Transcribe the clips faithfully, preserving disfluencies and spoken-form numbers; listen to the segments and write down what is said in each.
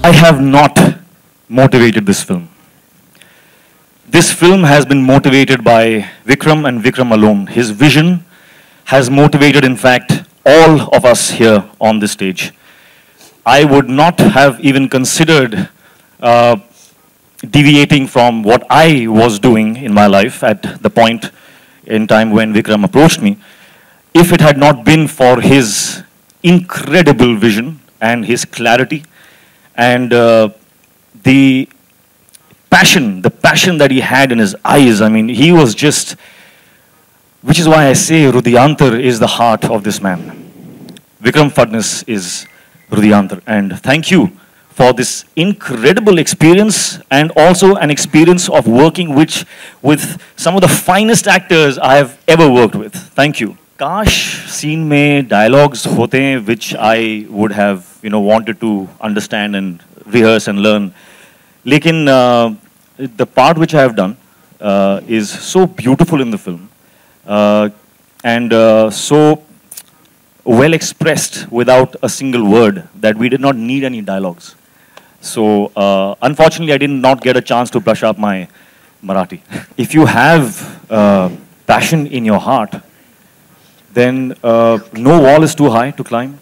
I have not motivated this film. This film has been motivated by Vikram and Vikram alone. His vision has motivated, in fact, all of us here on this stage. I would not have even considered uh, deviating from what I was doing in my life at the point in time when Vikram approached me, if it had not been for his incredible vision and his clarity and uh, the passion, the passion that he had in his eyes. I mean, he was just, which is why I say Rudyantar is the heart of this man. Vikram Phadnis is Rudyantar. And thank you for this incredible experience and also an experience of working which, with some of the finest actors I have ever worked with. Thank you. Kash scene mein dialogues hote hain which I would have, you know, wanted to understand and rehearse and learn. Lekin uh, the part which I have done uh, is so beautiful in the film uh, and uh, so well expressed without a single word that we did not need any dialogues. So uh, unfortunately, I did not get a chance to brush up my Marathi. If you have uh, passion in your heart, then uh, no wall is too high to climb.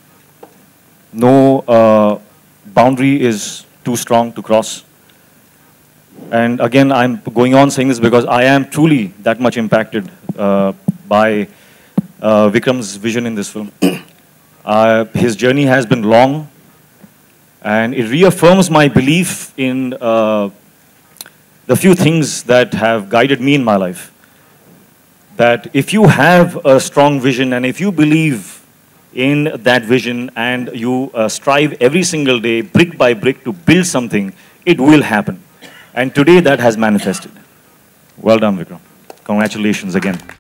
No uh, boundary is too strong to cross. And again, I'm going on saying this because I am truly that much impacted uh, by uh, Vikram's vision in this film. uh, his journey has been long, and it reaffirms my belief in uh, the few things that have guided me in my life. That if you have a strong vision and if you believe in that vision and you uh, strive every single day, brick by brick, to build something, it will happen. And today that has manifested. Well done, Vikram. Congratulations again.